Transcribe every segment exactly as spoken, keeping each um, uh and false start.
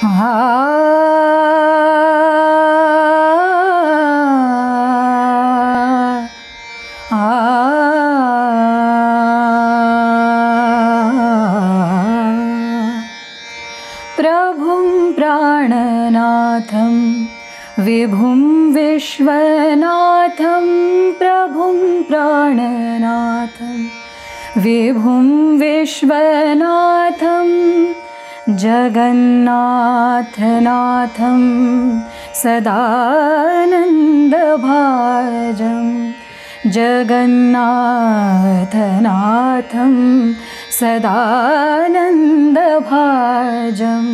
प्रभुं प्राणनाथं विभुं विश्वनाथं प्रभुं प्राणनाथं विभुं विश्वनाथं जगन्नाथनाथं सदानन्दभाजं जगन्नाथनाथं सदानन्दभाजं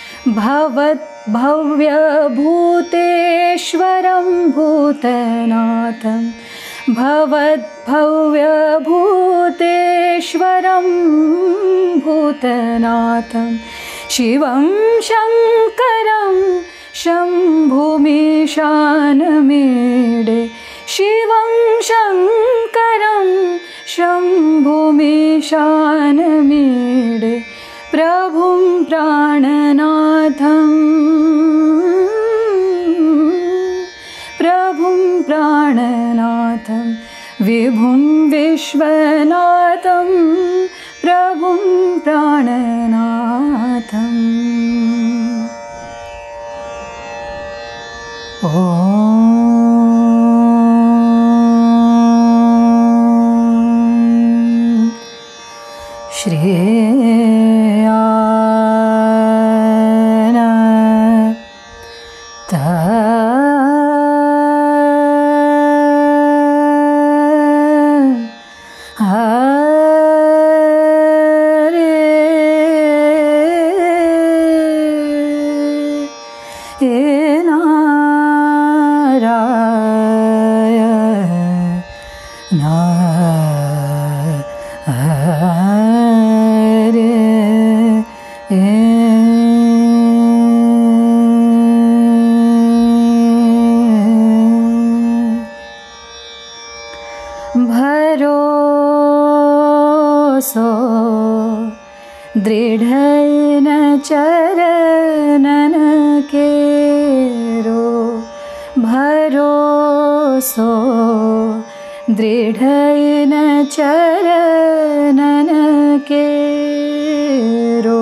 भवद्भव्यभूतेश्वरं भूतनाथं भवद्भव्यभूतेश्वरं भूतनाथं शिवं शङ्करं शम्भुमीशानमीडे शिवं शङ्करं शम्भुमीशानमीडे प्रभुं प्राणनाथं प्रभुं प्राणनाथं विभुं विश्वनाथं प्रभुं प्राणनाथम् ॐ श्रेयानत भरोसो दृढ़न चरणन केरो भरोसो दृढ़न चरणन केरो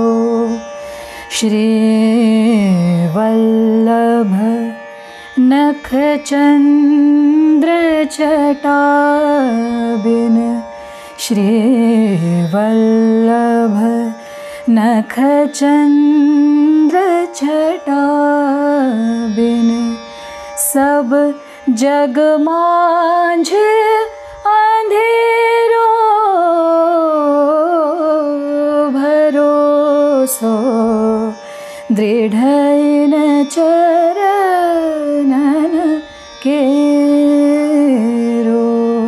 श्रीवल्लभ नखचन्द्रजटाबिन श्रीवल्लभ नखचन्द्रजटाबिन सब जग मांझ अंधेरो भरोसो दृढ़न चरणन केरो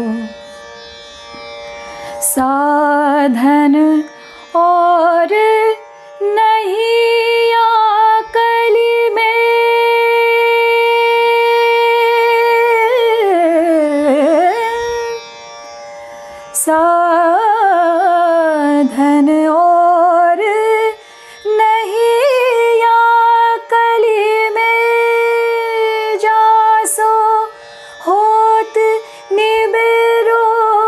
साधन और नहीं आकली में साधन और नहीं आकली में जासो होत निबेरो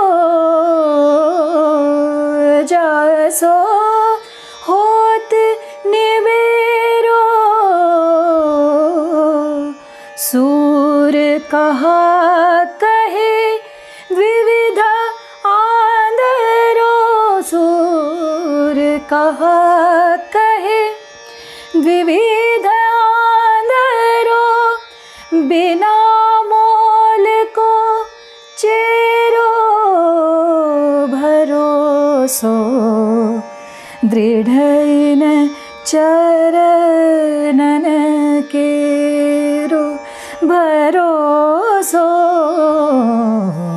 जासो होत निबेरो सूर कहा कहे विविध आंधरो सूर कहा कहे विविध आंधरो बिना मोल को चेरो भरोसो दृढ़न चरणन केरो भरोसो